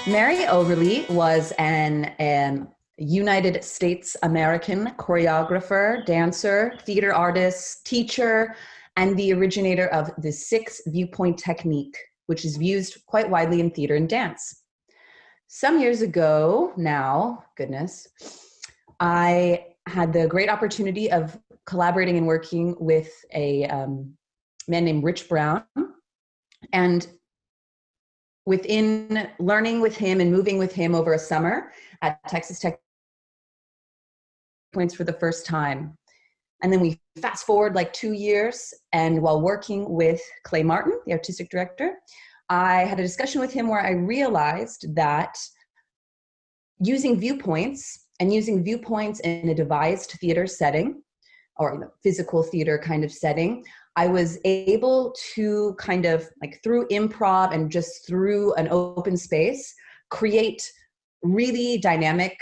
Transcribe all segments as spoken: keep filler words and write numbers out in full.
Mary Overly was an um, United States American choreographer, dancer, theater artist, teacher, and the originator of the six viewpoint technique, which is used quite widely in theater and dance. Some years ago now, goodness, I had the great opportunity of collaborating and working with a um, man named Rich Brown. And within learning with him and moving with him over a summer at Texas Tech Points for the first time. And then we fast forward like two years, and while working with Clay Martin, the artistic director, I had a discussion with him where I realized that using viewpoints and using viewpoints in a devised theater setting, or you know, physical theater kind of setting, I was able to kind of like through improv and just through an open space, create really dynamic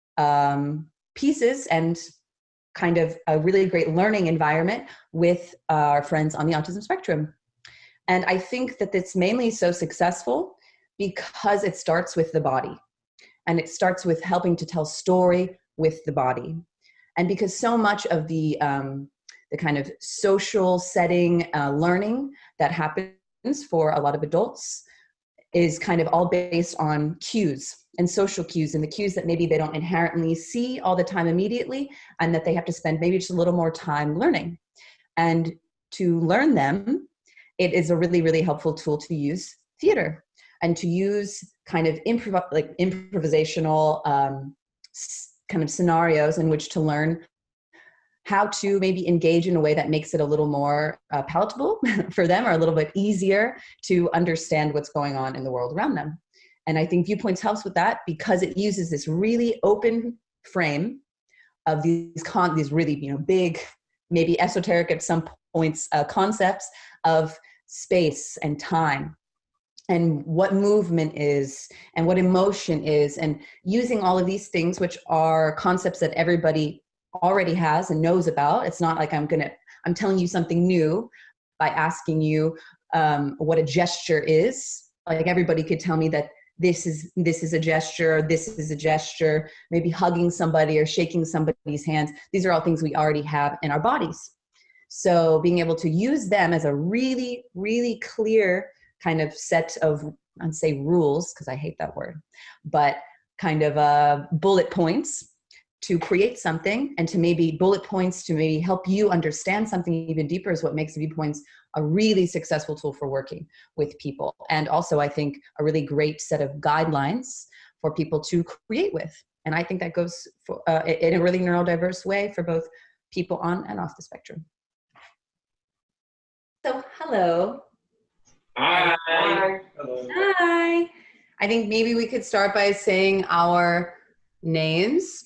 um, pieces and kind of a really great learning environment with our friends on the autism spectrum. And I think that it's mainly so successful because it starts with the body, and it starts with helping to tell story with the body. And because so much of the um, the kind of social setting uh, learning that happens for a lot of adults is kind of all based on cues and social cues, and the cues that maybe they don't inherently see all the time immediately, and that they have to spend maybe just a little more time learning. And to learn them, it is a really, really helpful tool to use theater and to use kind of improv like improvisational um, kind of scenarios in which to learn how to maybe engage in a way that makes it a little more uh, palatable for them, or a little bit easier to understand what's going on in the world around them. And I think Viewpoints helps with that because it uses this really open frame of these con these really you know big, maybe esoteric at some points uh, concepts of space and time, and what movement is, and what emotion is, and using all of these things, which are concepts that everybody already has and knows about. It's not like I'm gonna, I'm telling you something new by asking you um, what a gesture is. Like everybody could tell me that this is, this is a gesture, this is a gesture, maybe hugging somebody or shaking somebody's hands. These are all things we already have in our bodies. So being able to use them as a really, really clear kind of set of, I'd say rules, because I hate that word, but kind of uh, bullet points to create something, and to maybe bullet points to maybe help you understand something even deeper is what makes Viewpoints a really successful tool for working with people. And also, I think, a really great set of guidelines for people to create with. And I think that goes for, uh, in a really neurodiverse way for both people on and off the spectrum. So, hello. Hi. Hello. Hi. I think maybe we could start by saying our names.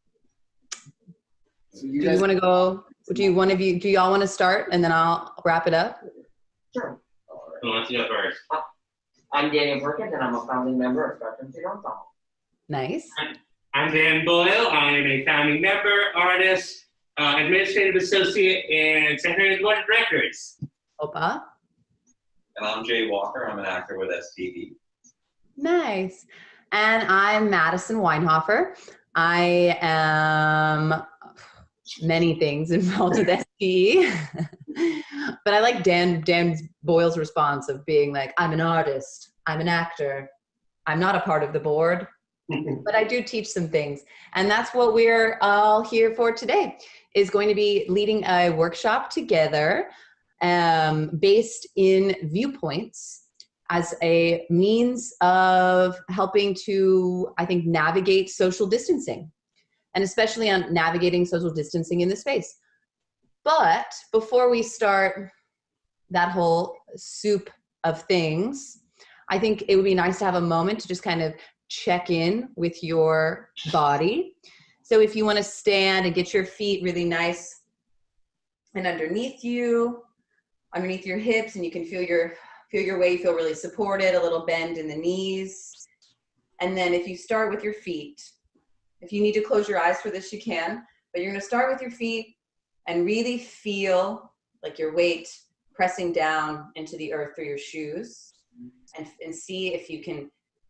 So you do you want to go? Do you one of you? Do y'all want to start, and then I'll wrap it up? Sure. Who wants to go first? I'm Daniel Perkins, and I'm a founding member of Theatre Ensemble. Nice. I'm Dan Boyle. I'm a founding member, artist, uh, administrative associate, and secretary of the board of directors. Opa. And I'm Jay Walker. I'm an actor with S T V. Nice. And I'm Madison Weinhofer. I am many things involved with S T E, but I like Dan Dan Boyle's response of being like, I'm an artist, I'm an actor, I'm not a part of the board, but I do teach some things. And that's what we're all here for today, is going to be leading a workshop together um, based in Viewpoints as a means of helping to, I think, navigate social distancing, and especially on navigating social distancing in the space. But before we start that whole soup of things, I think it would be nice to have a moment to just kind of check in with your body. So if you want to stand and get your feet really nice and underneath you, underneath your hips, and you can feel your feel your weight, feel really supported, a little bend in the knees. And then if you start with your feet, if you need to close your eyes for this, you can, but you're gonna start with your feet and really feel like your weight pressing down into the earth through your shoes, and, and see if you can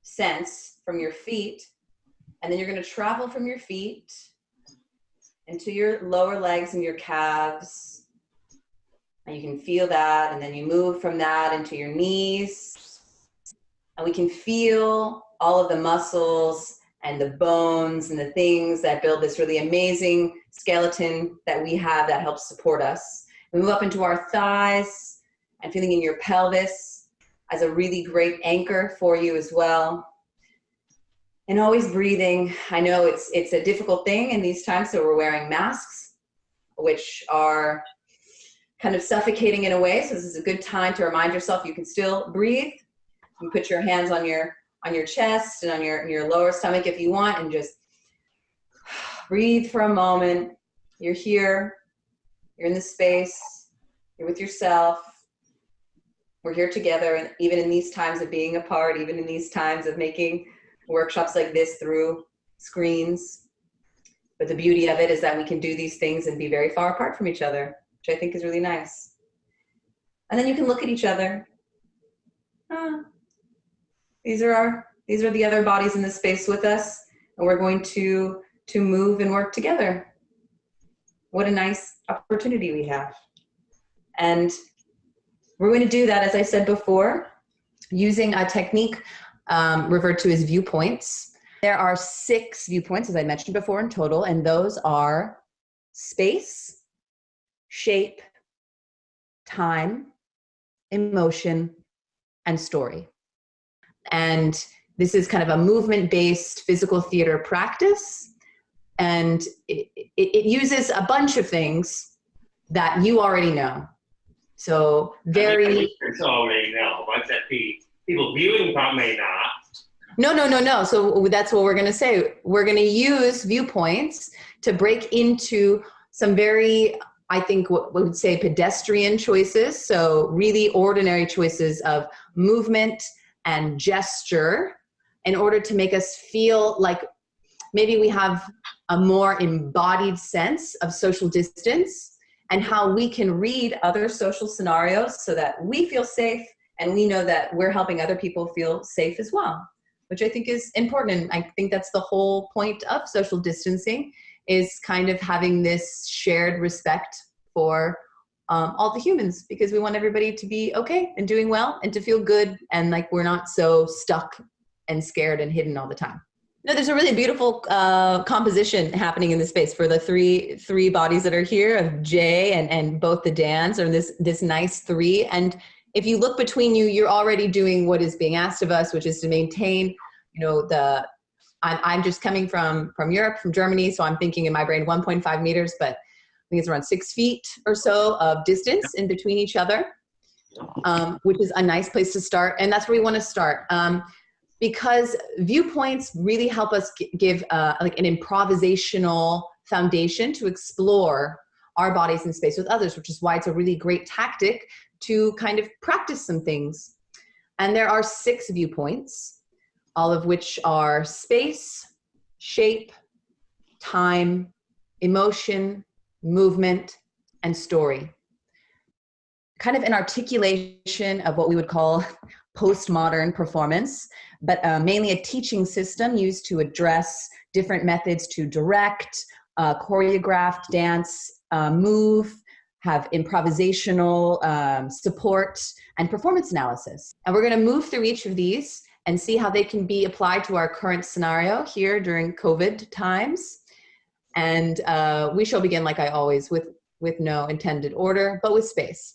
sense from your feet, and then you're going to travel from your feet into your lower legs and your calves. And you can feel that, and then you move from that into your knees. And we can feel all of the muscles and the bones and the things that build this really amazing skeleton that we have that helps support us. We move up into our thighs and feeling in your pelvis as a really great anchor for you as well. And always breathing. I know it's it's a difficult thing in these times, so we're wearing masks, which are kind of suffocating in a way. So this is a good time to remind yourself you can still breathe. You can put your hands on your on your chest and on your, your lower stomach if you want, and just breathe for a moment. You're here. You're in this space. You're with yourself. We're here together, and even in these times of being apart, even in these times of making workshops like this through screens. But the beauty of it is that we can do these things and be very far apart from each other, which I think is really nice. And then you can look at each other. Ah, these are our, these are the other bodies in this space with us, and we're going to, to move and work together. What a nice opportunity we have. And we're going to do that, as I said before, using a technique um, referred to as viewpoints. There are six viewpoints, as I mentioned before, in total, and those are space, shape, time, emotion, and story. And this is kind of a movement-based physical theater practice, and it, it, it uses a bunch of things that you already know. So very... I think it's already know, but that the people viewing from may not. No, no, no, no. So that's what we're going to say. We're going to use viewpoints to break into some very, I think what we would say pedestrian choices. So really ordinary choices of movement and gesture in order to make us feel like maybe we have a more embodied sense of social distance and how we can read other social scenarios so that we feel safe and we know that we're helping other people feel safe as well, which I think is important. And I think that's the whole point of social distancing, is kind of having this shared respect for um, all the humans, because we want everybody to be okay and doing well and to feel good, and like we're not so stuck and scared and hidden all the time. No, there's a really beautiful uh, composition happening in the space for the three three bodies that are here, of Jay and, and both the Dans are this, this nice three. And if you look between you, you're already doing what is being asked of us, which is to maintain, you know, the, I'm, I'm just coming from, from Europe, from Germany, so I'm thinking in my brain one point five meters, but I think it's around six feet or so of distance in between each other, um, which is a nice place to start. And that's where we want to start. Um, because viewpoints really help us give uh, like an improvisational foundation to explore our bodies in space with others, which is why it's a really great tactic to kind of practice some things. And there are six viewpoints, all of which are space, shape, time, emotion, movement, and story. Kind of an articulation of what we would call postmodern performance, but uh, mainly a teaching system used to address different methods to direct, uh, choreographed dance, uh, move, have improvisational um, support, and performance analysis. And we're going to move through each of these and see how they can be applied to our current scenario here during COVID times. And uh, we shall begin, like I always, with, with no intended order, but with space.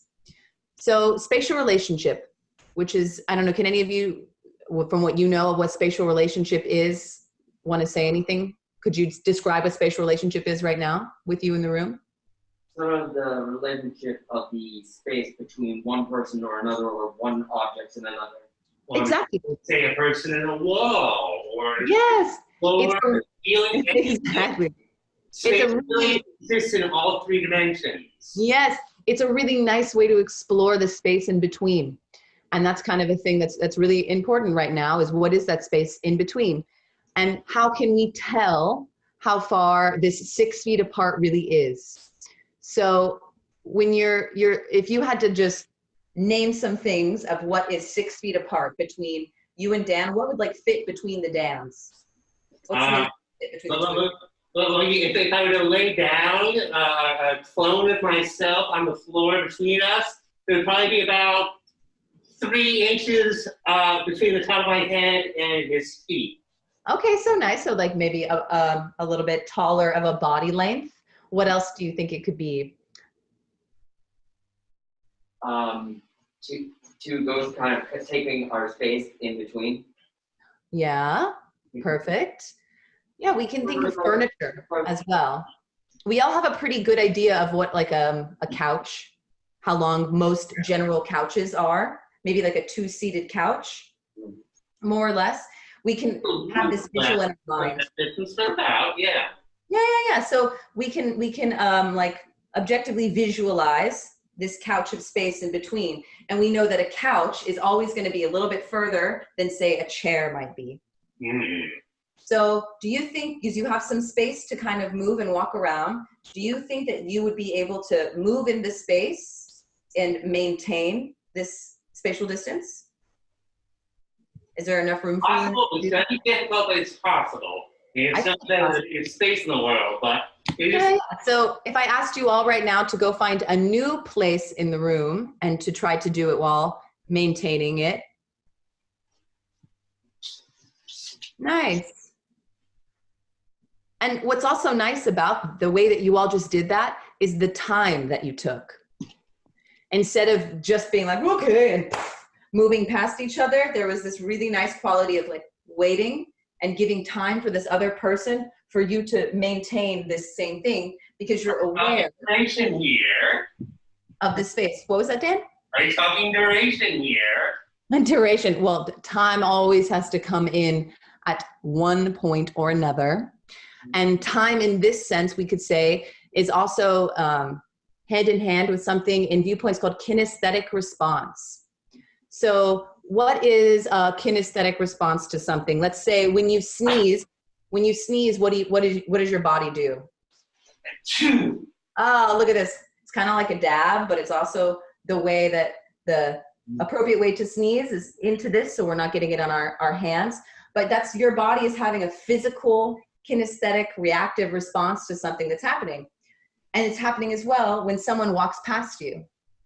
So spatial relationship, which is, I don't know, can any of you, from what you know of what spatial relationship is, want to say anything? Could you describe what spatial relationship is right now with you in the room? Sort of the relationship of the space between one person or another, or one object and another. Or Exactly. say a person in a wall, or Yes. floor, It's ceiling. exactly. Space It's a really- really exists in all three dimensions. Yes, it's a really nice way to explore the space in between. And that's kind of a thing that's, that's really important right now, is what is that space in between? And how can we tell how far this six feet apart really is? So when you're, you're, if you had to just name some things of what is six feet apart between you and Dan, what would like fit between the Dans? What's Uh, the fit between the Well, two? well, well, well, you- if, if I were to lay down uh, a clone of myself on the floor between us, there would probably be about three inches uh, between the top of my head and his feet. Okay, so nice. So like maybe a, a, a little bit taller of a body length. What else do you think it could be? Um, two, two ghosts kind of taking our space in between. Yeah, perfect. Yeah, we can think of furniture as well. We all have a pretty good idea of what like um, a couch, how long most general couches are. Maybe like a two-seated couch, more or less. We can have this visual in our mind. Distance about, yeah. Yeah, yeah, yeah. So we can we can um, like objectively visualize this couch of space in between, and we know that a couch is always going to be a little bit further than say a chair might be. Mm. So do you think, because you have some space to kind of move and walk around, do you think that you would be able to move in this space and maintain this spatial distance? Is there enough room for you? Possible. It's going to be difficult, but it's possible. It's not that it's space in the world, but it is. Okay. So if I asked you all right now to go find a new place in the room and to try to do it while maintaining it. Nice. And what's also nice about the way that you all just did that is the time that you took. Instead of just being like, okay, and moving past each other, there was this really nice quality of like waiting and giving time for this other person for you to maintain this same thing because you're aware Duration here. of the space. What was that, Dan? Are you talking duration here? And duration. Well, time always has to come in at one point or another. And time in this sense, we could say, is also um, hand in hand with something in Viewpoints called kinesthetic response. So what is a kinesthetic response to something? Let's say when you sneeze, when you sneeze, what do you, what is, what does your body do? Oh, look at this. It's kind of like a dab, but it's also the way that the appropriate way to sneeze is into this, so we're not getting it on our, our hands. But that's your body is having a physical, kinesthetic, reactive response to something that's happening. And it's happening as well when someone walks past you.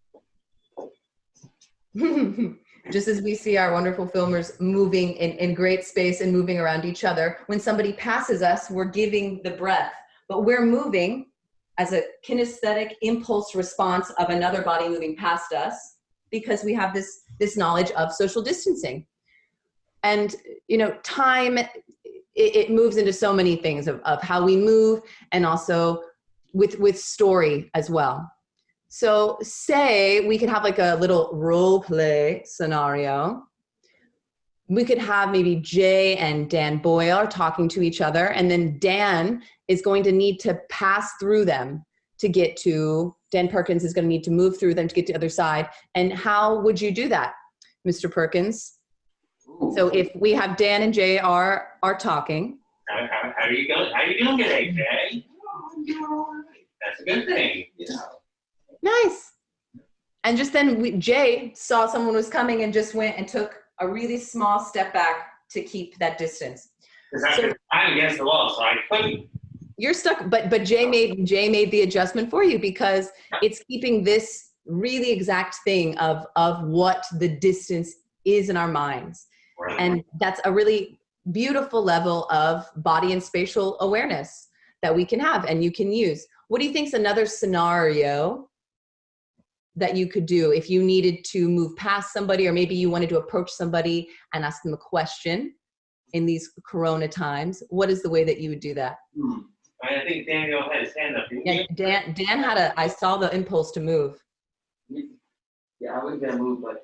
Just as we see our wonderful filmers moving in, in great space and moving around each other, when somebody passes us, we're giving the breath, but we're moving as a kinesthetic impulse response of another body moving past us because we have this, this knowledge of social distancing. And, you know, time, it, it moves into so many things of, of how we move and also with, with story as well. So say we could have like a little role play scenario. We could have maybe Jay and Dan Boyle are talking to each other, and then Dan is going to need to pass through them to get to, Dan Perkins is going to need to move through them to get to the other side. And how would you do that, Mister Perkins? So if we have Dan and Jay are, are talking. How, how, how are you going? How are you doing today, Jay? That's a good thing. Yeah. Nice. And just then we, Jay saw someone was coming and just went and took a really small step back to keep that distance. Because So- I'm against the wall, so I couldn't. You're stuck, but but Jay made Jay made the adjustment for you because it's keeping this really exact thing of of what the distance is in our minds. And that's a really beautiful level of body and spatial awareness that we can have and you can use. What do you think is another scenario that you could do if you needed to move past somebody, or maybe you wanted to approach somebody and ask them a question in these Corona times? What is the way that you would do that? Hmm. I think Daniel had his hand up. Didn't Yeah, you? Dan, Dan had a, I saw the impulse to move. Yeah, I was gonna move, but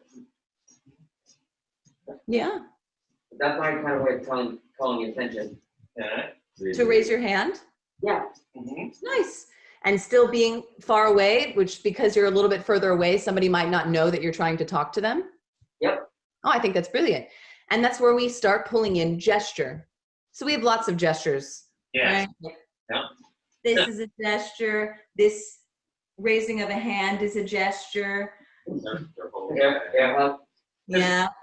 Yeah. that's my kind of way of telling, calling attention. Yeah. To raise your hand. Yeah. Mm-hmm. Nice. And still being far away, which because you're a little bit further away, somebody might not know that you're trying to talk to them. Yep. Oh, I think that's brilliant. And that's where we start pulling in gesture. So we have lots of gestures. Yeah. Right? Yeah. This is a gesture. This raising of a hand is a gesture. Air, air hug. Yeah.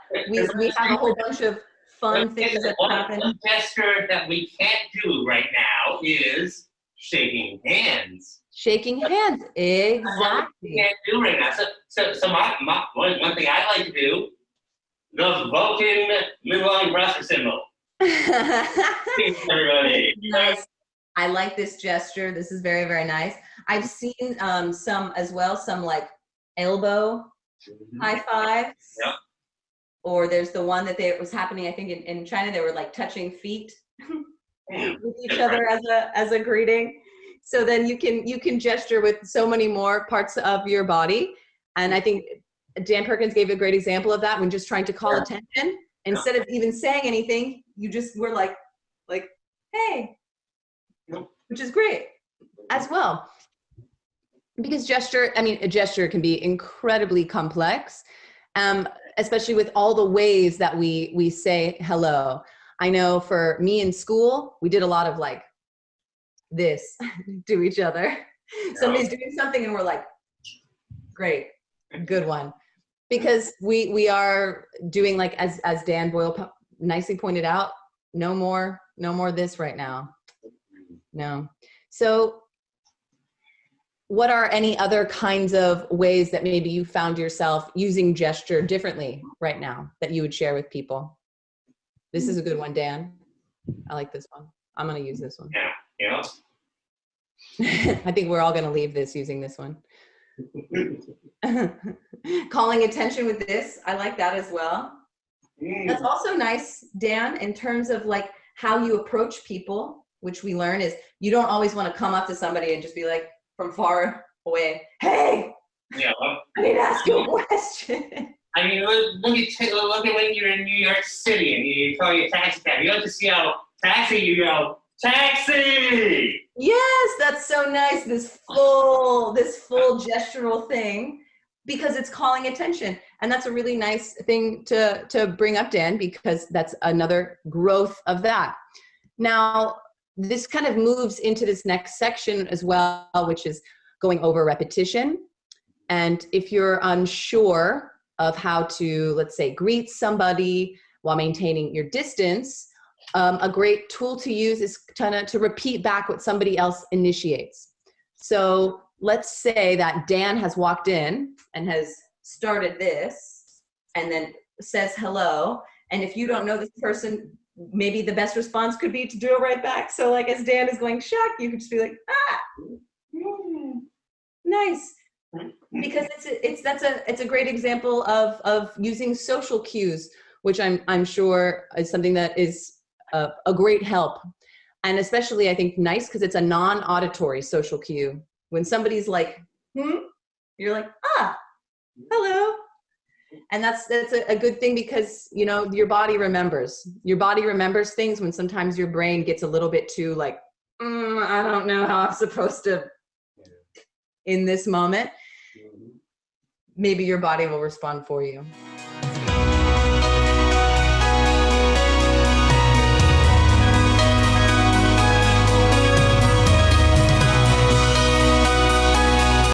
we, we have a whole bunch of fun things that one, happen. One gesture that we can't do right now is shaking hands. Shaking hands, exactly. We can't do right now. So, so, so my, my one, one thing I like to do, the Vulcan midline browser symbol. Everybody. Nice. I like this gesture. This is very, very nice. I've seen um, some as well, some like elbow mm-hmm. high fives. Yep. Or there's the one that they, it was happening, I think in, in China, they were like touching feet with each other as a as a greeting. So then you can you can gesture with so many more parts of your body. And I think Dan Perkins gave a great example of that when just trying to call yeah. attention. Instead yeah. of even saying anything, you just were like, like, hey, yeah. which is great as well. Because gesture, I mean, a gesture can be incredibly complex, um, especially with all the ways that we we say hello. I know for me in school, we did a lot of like this to each other. Yeah. Somebody's doing something and we're like, great, good one. Because we we are doing like, as, as Dan Boyle nicely pointed out, no more, no more this right now. No. So what are any other kinds of ways that maybe you found yourself using gesture differently right now that you would share with people? This is a good one, Dan. I like this one. I'm going to use this one. Yeah. Yeah. I think we're all going to leave this using this one. Calling attention with this. I like that as well. Mm. That's also nice, Dan, in terms of like how you approach people, which we learn is you don't always want to come up to somebody and just be like, from far away, hey, yeah, well, I need to ask you a question. I mean, look, look, at, look at when you're in New York City and you call your taxi cab. You don't just yell, taxi, you go, taxi! Yes, that's so nice, this full, this full gestural thing, because it's calling attention. And that's a really nice thing to, to bring up, Dan, because that's another growth of that. Now, this kind of moves into this next section as well, which is going over repetition. And if you're unsure of how to, let's say, greet somebody while maintaining your distance, um, a great tool to use is kind of to repeat back what somebody else initiates. So let's say that Dan has walked in and has started this and then says hello. And if you don't know this person, maybe the best response could be to do it right back. So like as Dan is going shock, you could just be like, ah, mm, nice. Because it's it's that's a it's a great example of of using social cues, which I'm I'm sure is something that is a, a great help. And especially I think nice because it's a non-auditory social cue. When somebody's like, hmm, you're like, ah, hello. And that's that's a, a good thing because, you know, your body remembers. Your body remembers things when sometimes your brain gets a little bit too like, mm, I don't know how I'm supposed to in this moment. Maybe your body will respond for you.